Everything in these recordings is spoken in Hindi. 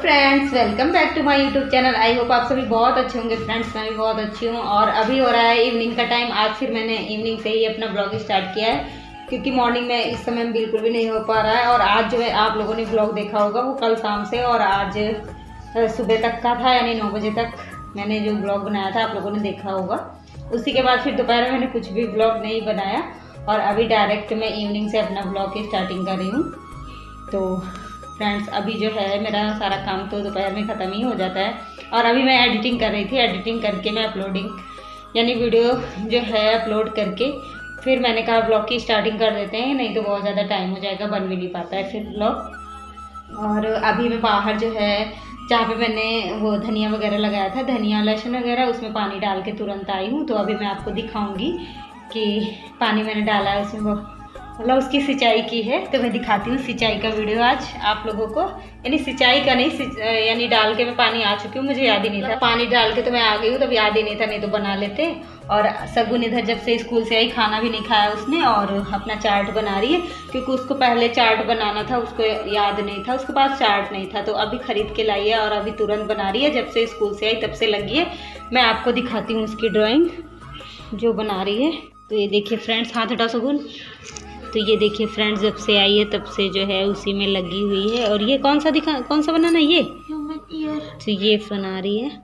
Friends, welcome back to my YouTube channel. I hope आप सभी बहुत अच्छे होंगे। फ्रेंड्स, मैं भी बहुत अच्छी हूँ। और अभी हो रहा है इवनिंग का टाइम। आज फिर मैंने इवनिंग से ही अपना ब्लॉग स्टार्ट किया है, क्योंकि मॉर्निंग में इस समय बिल्कुल भी नहीं हो पा रहा है। और आज जो है आप लोगों ने ब्लॉग देखा होगा वो कल शाम से और आज सुबह तक का था, यानी 9 बजे तक मैंने जो ब्लॉग बनाया था आप लोगों ने देखा होगा। उसी के बाद फिर दोपहर में मैंने कुछ भी ब्लॉग नहीं बनाया और अभी डायरेक्ट मैं इवनिंग से अपना ब्लॉग की स्टार्टिंग कर रही हूँ। तो फ्रेंड्स, अभी जो है मेरा सारा काम तो दोपहर में ख़त्म ही हो जाता है और अभी मैं एडिटिंग कर रही थी। एडिटिंग करके मैं अपलोडिंग यानी वीडियो जो है अपलोड करके फिर मैंने कहा ब्लॉग की स्टार्टिंग कर देते हैं, नहीं तो बहुत ज़्यादा टाइम हो जाएगा, बन भी नहीं पाता है फिर ब्लॉग। और अभी मैं बाहर जो है जहाँ पे मैंने वो धनिया वगैरह लगाया था, धनिया लहसुन वगैरह, उसमें पानी डाल के तुरंत आई हूँ। तो अभी मैं आपको दिखाऊँगी कि पानी मैंने डाला है उसमें, मतलब उसकी सिंचाई की है। तो मैं दिखाती हूँ सिंचाई का वीडियो आज आप लोगों को। यानी सिंचाई का नहीं, यानी डाल के मैं पानी आ चुकी हूँ, मुझे याद ही नहीं था। पानी डाल के तो मैं आ गई हूँ, तब याद ही नहीं था, नहीं तो बना लेते। और सगुन इधर जब से स्कूल से आई, खाना भी नहीं खाया उसने और अपना चाट बना रही है, क्योंकि उसको पहले चाट बनाना था, उसको याद नहीं था, उसके पास चाट नहीं था। तो अभी खरीद के लाई है और अभी तुरंत बना रही है। जब से स्कूल से आई तब से लगी है। मैं आपको दिखाती हूँ उसकी ड्राइंग जो बना रही है। तो ये देखिए फ्रेंड्स, हाथ हटा सगुन। तो ये देखिए फ्रेंड्स, जब से आई है तब से जो है उसी में लगी हुई है। और ये कौन सा बनाना है? ये तो ये बना रही है,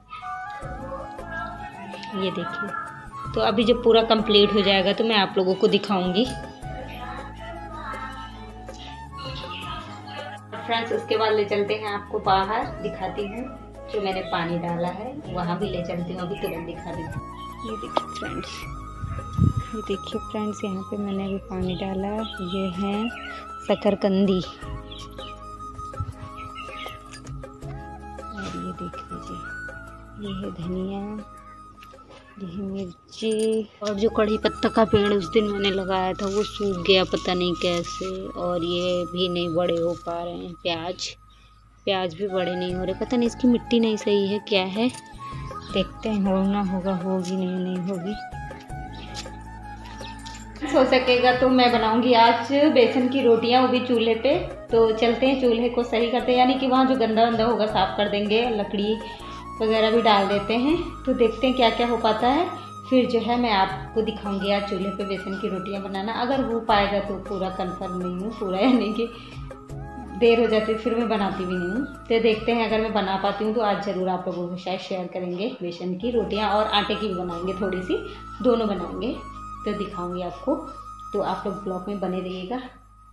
ये देखिए। तो अभी जब पूरा कंप्लीट हो जाएगा तो मैं आप लोगों को दिखाऊंगी। फ्रेंड्स, उसके बाद ले चलते हैं आपको बाहर, दिखाती हूँ जो मैंने पानी डाला है, वहाँ भी ले चलती हूँ, अभी तुरंत दिखा देती हूँ। ये देखिए फ्रेंड्स, यहाँ पे मैंने अभी पानी डाला। ये है शकरकंदी और ये देख लीजिए, ये है धनिया, ये है मिर्ची। और जो कड़ी पत्ता का पेड़ उस दिन मैंने लगाया था वो सूख गया, पता नहीं कैसे, और ये भी नहीं बड़े हो पा रहे हैं। प्याज भी बड़े नहीं हो रहे, पता नहीं इसकी मिट्टी नहीं सही है, क्या है, देखते हैं होना होगा, होगी नहीं होगी। हो सकेगा तो मैं बनाऊंगी आज बेसन की रोटियां, वो भी चूल्हे पे। तो चलते हैं, चूल्हे को सही करते हैं, यानी कि वहाँ जो गंदा वंदा होगा साफ़ कर देंगे, लकड़ी वगैरह भी डाल देते हैं। तो देखते हैं क्या क्या हो पाता है, फिर जो है मैं आपको दिखाऊंगी आज चूल्हे पे बेसन की रोटियां बनाना। अगर हो पाएगा तो पूरा कंफर्म नहीं हूँ, पूरा यानी कि देर हो जाती है फिर मैं बनाती भी नहीं हूँ। तो देखते हैं, अगर मैं बना पाती हूँ तो आज ज़रूर आप लोगों के साथ शेयर करेंगे बेसन की रोटियाँ, और आटे की भी बनाएंगे, थोड़ी सी, दोनों बनाएंगे। तो दिखाऊंगी आपको, तो आप लोग ब्लॉग में बने रहिएगा।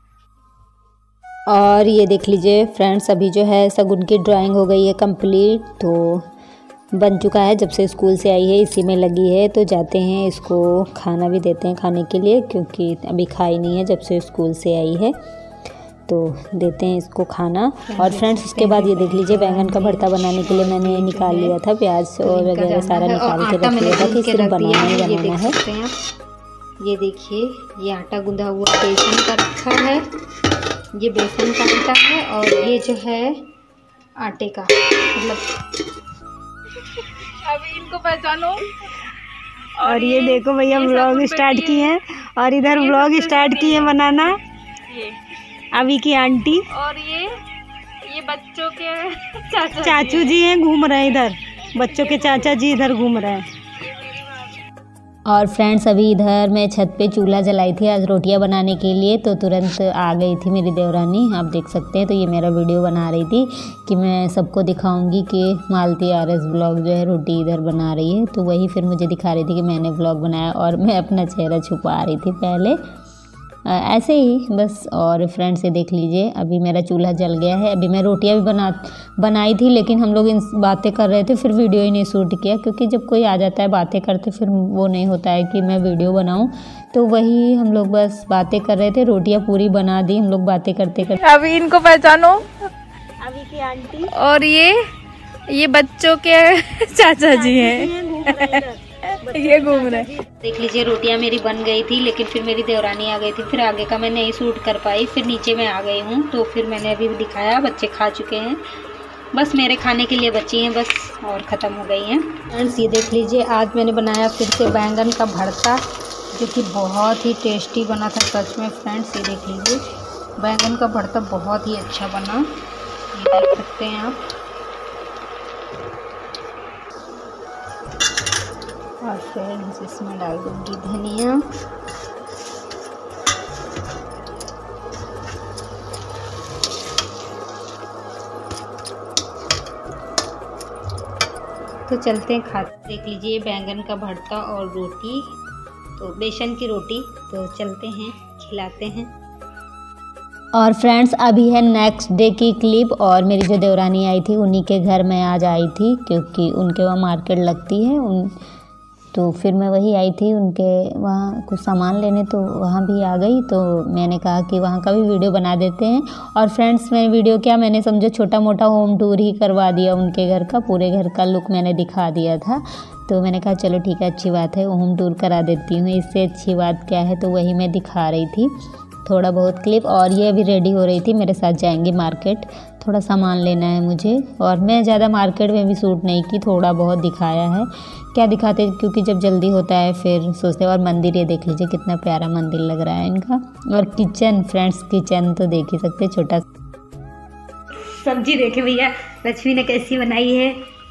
और ये देख लीजिए फ्रेंड्स, अभी जो है सगुन की ड्राइंग हो गई है कंप्लीट, तो बन चुका है। जब से स्कूल से आई है इसी में लगी है। तो जाते हैं, इसको खाना भी देते हैं खाने के लिए, क्योंकि अभी खाई नहीं है जब से स्कूल से आई है, तो देते हैं इसको खाना। और फ्रेंड्स, उसके बाद ये देख लीजिए, बैंगन का भरता बनाने के लिए मैंने निकाल लिया था, प्याज और वगैरह सारा निकाल के रख लिया था कि सिर्फ बनाना ही बनाना है। ये देखिए, ये आटा गूंदा हुआ बेसन का रखा है, ये बेसन का आटा है, और ये जो है आटे का, मतलब अभी इनको पहचानो। और ये देखो भैया व्लॉग स्टार्ट किए हैं, और इधर व्लॉग स्टार्ट किए बनाना ये अभी की आंटी, और ये बच्चों के चाचू जी हैं, घूम रहे हैं इधर, बच्चों के चाचा जी इधर घूम रहे हैं। और फ्रेंड्स, अभी इधर मैं छत पे चूल्हा जलाई थी आज रोटियां बनाने के लिए, तो तुरंत आ गई थी मेरी देवरानी, आप देख सकते हैं। तो ये मेरा वीडियो बना रही थी कि मैं सबको दिखाऊंगी कि मालती आरएस ब्लॉग जो है रोटी इधर बना रही है। तो वही फिर मुझे दिखा रही थी कि मैंने ब्लॉग बनाया, और मैं अपना चेहरा छुपा रही थी पहले, ऐसे ही बस। और फ्रेंड्स, ये देख लीजिए, अभी मेरा चूल्हा जल गया है। अभी मैं रोटियां भी बनाई थी, लेकिन हम लोग इन बातें कर रहे थे, फिर वीडियो ही नहीं शूट किया, क्योंकि जब कोई आ जाता है बातें करते फिर वो नहीं होता है कि मैं वीडियो बनाऊं। तो वही हम लोग बस बातें कर रहे थे, रोटियां पूरी बना दी हम लोग बातें करते करते। अभी इनको पहचानो, अभी की आंटी, और ये बच्चों के चाचा जी हैं, ये घूम रहे। देख लीजिए, रोटियां मेरी बन गई थी, लेकिन फिर मेरी देवरानी आ गई थी, फिर आगे का मैं नहीं शूट कर पाई, फिर नीचे में आ गई हूँ। तो फिर मैंने अभी दिखाया, बच्चे खा चुके हैं, बस मेरे खाने के लिए बची हैं बस, और ख़त्म हो गई हैं। फ्रेंड्स, ये देख लीजिए, आज मैंने बनाया फिर से बैंगन का भरता, जो कि बहुत ही टेस्टी बना था सच में। फ्रेंड्स, ये देख लीजिए, बैंगन का भरता बहुत ही अच्छा बना, ये देख सकते हैं आप। और फ्रेंड्स इसमें डाल दूँगी धनिया। तो चलते हैं खाते। देख लीजिए बैंगन का भरता और रोटी, तो बेसन की रोटी। तो चलते हैं खिलाते हैं। और फ्रेंड्स अभी है नेक्स्ट डे की क्लिप। और मेरी जो देवरानी आई थी उन्हीं के घर मैं आज आई थी, क्योंकि उनके वहाँ मार्केट लगती है तो फिर मैं वही आई थी उनके वहाँ कुछ सामान लेने, तो वहाँ भी आ गई। तो मैंने कहा कि वहाँ का भी वीडियो बना देते हैं। और फ्रेंड्स मैं वीडियो क्या, मैंने समझो छोटा मोटा होम टूर ही करवा दिया उनके घर का, पूरे घर का लुक मैंने दिखा दिया था। तो मैंने कहा चलो ठीक है, अच्छी बात है, होम टूर करा देती हूँ, इससे अच्छी बात क्या है। तो वही मैं दिखा रही थी थोड़ा बहुत क्लिप। और ये अभी रेडी हो रही थी, मेरे साथ जाएंगे मार्केट, थोड़ा सामान लेना है मुझे। और मैं ज़्यादा मार्केट में भी शूट नहीं की, थोड़ा बहुत दिखाया है, क्या दिखाते, क्योंकि जब जल्दी होता है फिर सोचते हैं। और मंदिर ये देख लीजिए कितना प्यारा मंदिर लग रहा है इनका। और किचन, फ्रेंड्स किचन तो देख ही सकते, छोटा। सब्जी देखे भैया लक्ष्मी ने कैसी बनाई है,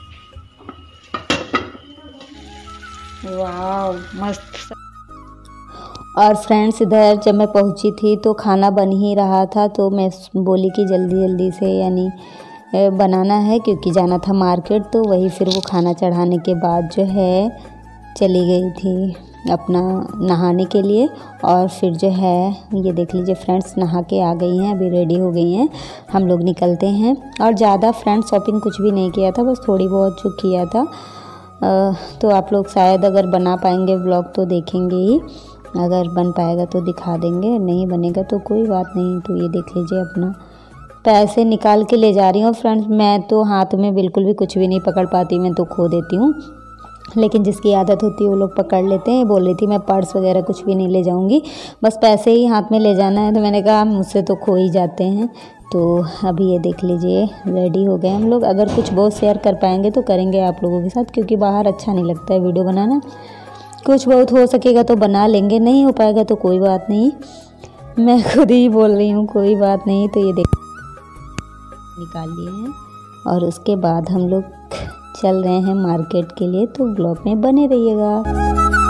वाह मस्त। और फ्रेंड्स इधर जब मैं पहुंची थी तो खाना बन ही रहा था, तो मैं बोली कि जल्दी जल्दी से यानी बनाना है, क्योंकि जाना था मार्केट। तो वही फिर वो खाना चढ़ाने के बाद जो है चली गई थी अपना नहाने के लिए। और फिर जो है ये देख लीजिए फ्रेंड्स नहा के आ गई हैं, अभी रेडी हो गई हैं, हम लोग निकलते हैं। और ज़्यादा फ्रेंड्स शॉपिंग कुछ भी नहीं किया था, बस थोड़ी बहुत जो किया था। तो आप लोग शायद अगर बना पाएंगे व्लॉग तो देखेंगे ही, अगर बन पाएगा तो दिखा देंगे, नहीं बनेगा तो कोई बात नहीं। तो ये देख लीजिए अपना पैसे निकाल के ले जा रही हूँ फ्रेंड्स। मैं तो हाथ में बिल्कुल भी कुछ भी नहीं पकड़ पाती, मैं तो खो देती हूँ, लेकिन जिसकी आदत होती है वो लोग पकड़ लेते हैं। बोल रही थी मैं पर्स वगैरह कुछ भी नहीं ले जाऊँगी, बस पैसे ही हाथ में ले जाना है। तो मैंने कहा मुझसे तो खो ही जाते हैं। तो अभी ये देख लीजिए रेडी हो गए हम लोग। अगर कुछ बहुत शेयर कर पाएंगे तो करेंगे आप लोगों के साथ, क्योंकि बाहर अच्छा नहीं लगता है वीडियो बनाना। कुछ बहुत हो सकेगा तो बना लेंगे, नहीं हो पाएगा तो कोई बात नहीं, मैं खुद ही बोल रही हूँ, कोई बात नहीं। तो ये देख निकाल लिए हैं और उसके बाद हम लोग चल रहे हैं मार्केट के लिए। तो ब्लॉग में बने रहिएगा।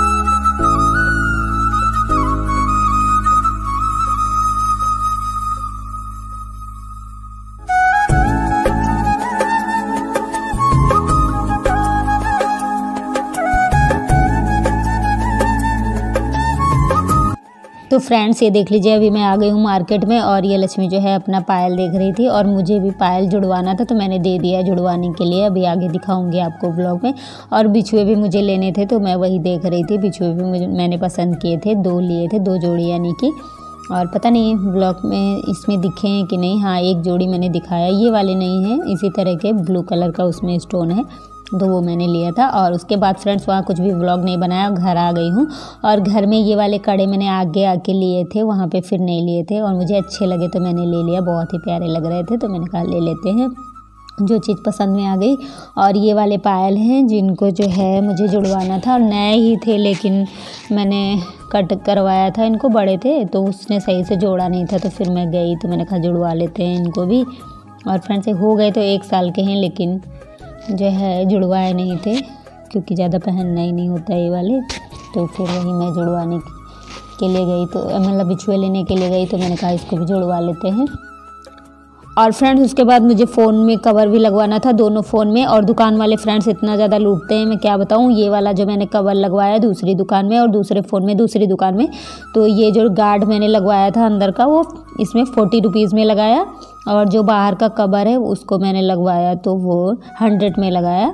तो फ्रेंड्स ये देख लीजिए अभी मैं आ गई हूँ मार्केट में। और ये लक्ष्मी जो है अपना पायल देख रही थी, और मुझे भी पायल जुड़वाना था, तो मैंने दे दिया जुड़वाने के लिए। अभी आगे दिखाऊंगी आपको ब्लॉग में। और बिछुए भी मुझे लेने थे, तो मैं वही देख रही थी। बिछुए भी मैंने पसंद किए थे, 2 लिए थे, 2 जोड़ी यानी कि। और पता नहीं ब्लॉग में इसमें दिखे हैं कि नहीं, हाँ 1 जोड़ी मैंने दिखाया, ये वाले नहीं हैं, इसी तरह के ब्लू कलर का उसमें स्टोन है, तो वो मैंने लिया था। और उसके बाद फ्रेंड्स वहाँ कुछ भी व्लॉग नहीं बनाया, घर आ गई हूँ। और घर में ये वाले कड़े मैंने आगे आके लिए थे, वहाँ पे फिर नहीं लिए थे, और मुझे अच्छे लगे तो मैंने ले लिया, बहुत ही प्यारे लग रहे थे, तो मैंने कहा ले लेते हैं, जो चीज़ पसंद में आ गई। और ये वाले पायल हैं जिनको जो है मुझे जुड़वाना था, और नए ही थे, लेकिन मैंने कट करवाया था, इनको बड़े थे तो उसने सही से जोड़ा नहीं था। तो फिर मैं गई तो मैंने कहा जुड़वा लेते हैं इनको भी। और फ्रेंड्स हो गए तो 1 साल के हैं, लेकिन जो है जुड़वाए नहीं थे, क्योंकि ज़्यादा पहनना ही नहीं होता ये वाले। तो फिर वही मैं जुड़वाने के लिए गई, तो मतलब बिछुए लेने के लिए गई, तो मैंने कहा इसको भी जुड़वा लेते हैं। और फ्रेंड्स उसके बाद मुझे फ़ोन में कवर भी लगवाना था, दोनों फ़ोन में। और दुकान वाले फ्रेंड्स इतना ज़्यादा लूटते हैं, मैं क्या बताऊँ। ये वाला जो मैंने कवर लगवाया दूसरी दुकान में, और दूसरे फ़ोन में दूसरी दुकान में। तो ये जो गार्ड मैंने लगवाया था अंदर का, वो इसमें 40 रुपीज़ में लगाया। और जो बाहर का कवर है उसको मैंने लगवाया तो वो 100 में लगाया,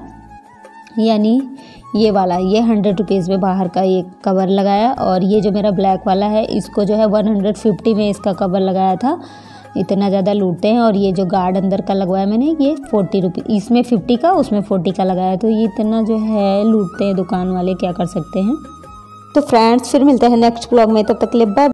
यानी ये वाला, ये 100 रुपीज़ में बाहर का ये कवर लगाया। और ये जो मेरा ब्लैक वाला है इसको जो है 150 में इसका कवर लगाया था। इतना ज़्यादा लूटते हैं। और ये जो गार्ड अंदर का लगवाया मैंने, ये 40 रुपीज़, इसमें 50 का उसमें 40 का लगाया। तो ये इतना जो है लूटते हैं दुकान वाले, क्या कर सकते हैं। तो फ्रेंड्स फिर मिलते हैं नेक्स्ट ब्लॉग में, तब तक के लिए बाय।